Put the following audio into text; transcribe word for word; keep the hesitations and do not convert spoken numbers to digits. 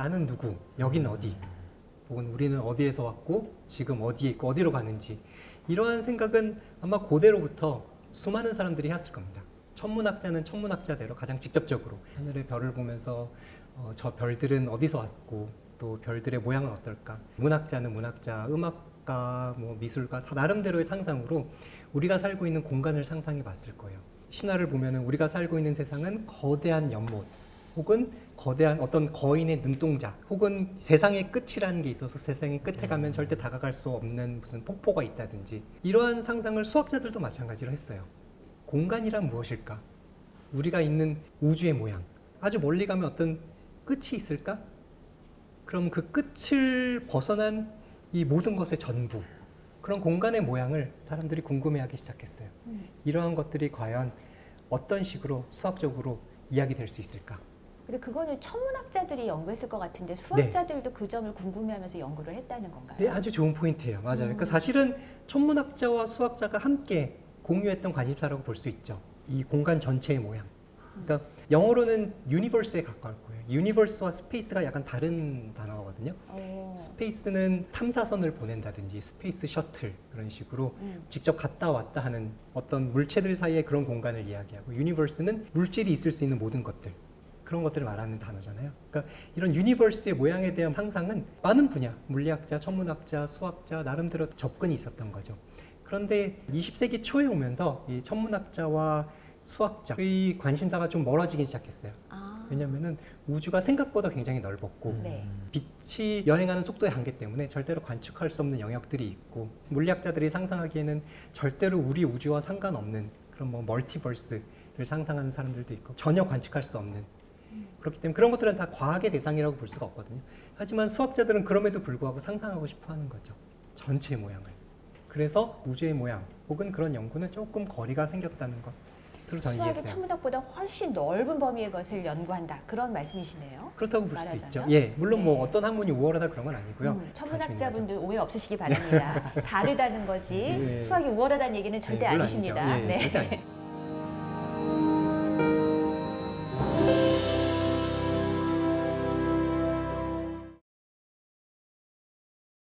나는 누구, 여긴 어디, 혹은 우리는 어디에서 왔고 지금 어디에 있고 어디로 가는지, 이러한 생각은 아마 고대로부터 수많은 사람들이 해왔을 겁니다. 천문학자는 천문학자대로 가장 직접적으로 하늘의 별을 보면서 어, 저 별들은 어디서 왔고 또 별들의 모양은 어떨까, 문학자는 문학자, 음악가, 뭐 미술가 다 나름대로의 상상으로 우리가 살고 있는 공간을 상상해 봤을 거예요. 신화를 보면은 우리가 살고 있는 세상은 거대한 연못, 혹은 거대한 어떤 거인의 눈동자, 혹은 세상의 끝이라는 게 있어서 세상의 끝에 가면 절대 다가갈 수 없는 무슨 폭포가 있다든지, 이러한 상상을 수학자들도 마찬가지로 했어요. 공간이란 무엇일까? 우리가 있는 우주의 모양, 아주 멀리 가면 어떤 끝이 있을까? 그럼 그 끝을 벗어난 이 모든 것의 전부, 그런 공간의 모양을 사람들이 궁금해하기 시작했어요. 음. 이러한 것들이 과연 어떤 식으로 수학적으로 이야기될 수 있을까? 근데 그거는 천문학자들이 연구했을 것 같은데 수학자들도 네. 그 점을 궁금해하면서 연구를 했다는 건가요? 네, 아주 좋은 포인트예요. 맞아요. 음. 그러니까 사실은 천문학자와 수학자가 함께 공유했던 관심사라고 볼 수 있죠. 이 공간 전체의 모양. 그러니까 음. 영어로는 유니버스에 가까울 거예요. 유니버스와 스페이스가 약간 다른 단어거든요. 오. 스페이스는 탐사선을 보낸다든지 스페이스 셔틀 그런 식으로 음. 직접 갔다 왔다 하는 어떤 물체들 사이의 그런 공간을 이야기하고, 유니버스는 물질이 있을 수 있는 모든 것들, 그런 것들을 말하는 단어잖아요. 그러니까 이런 유니버스의 모양에 대한 상상은 많은 분야, 물리학자, 천문학자, 수학자 나름대로 접근이 있었던 거죠. 그런데 이십 세기 초에 오면서 이 천문학자와 수학자의 관심사가 좀 멀어지기 시작했어요. 아. 왜냐하면 우주가 생각보다 굉장히 넓었고 음. 네. 빛이 여행하는 속도의 한계 때문에 절대로 관측할 수 없는 영역들이 있고, 물리학자들이 상상하기에는 절대로 우리 우주와 상관없는 그런 뭐 멀티버스를 상상하는 사람들도 있고 전혀 관측할 수 없는, 그렇기 때문에 그런 것들은 다 과학의 대상이라고 볼 수가 없거든요. 하지만 수학자들은 그럼에도 불구하고 상상하고 싶어 하는 거죠. 전체의 모양을. 그래서 우주의 모양 혹은 그런 연구는 조금 거리가 생겼다는 것으로 저는 이해했어요. 수학이 천문학보다 훨씬 넓은 범위의 것을 연구한다, 그런 말씀이시네요. 그렇다고 볼 수도 있죠. 예, 물론 네. 뭐 어떤 학문이 우월하다 그런 건 아니고요. 음, 천문학자분들 오해 없으시기 바랍니다. 다르다는 거지 네. 수학이 우월하다는 얘기는 절대 네, 아니십니다. 예, 네. 절대 아니죠.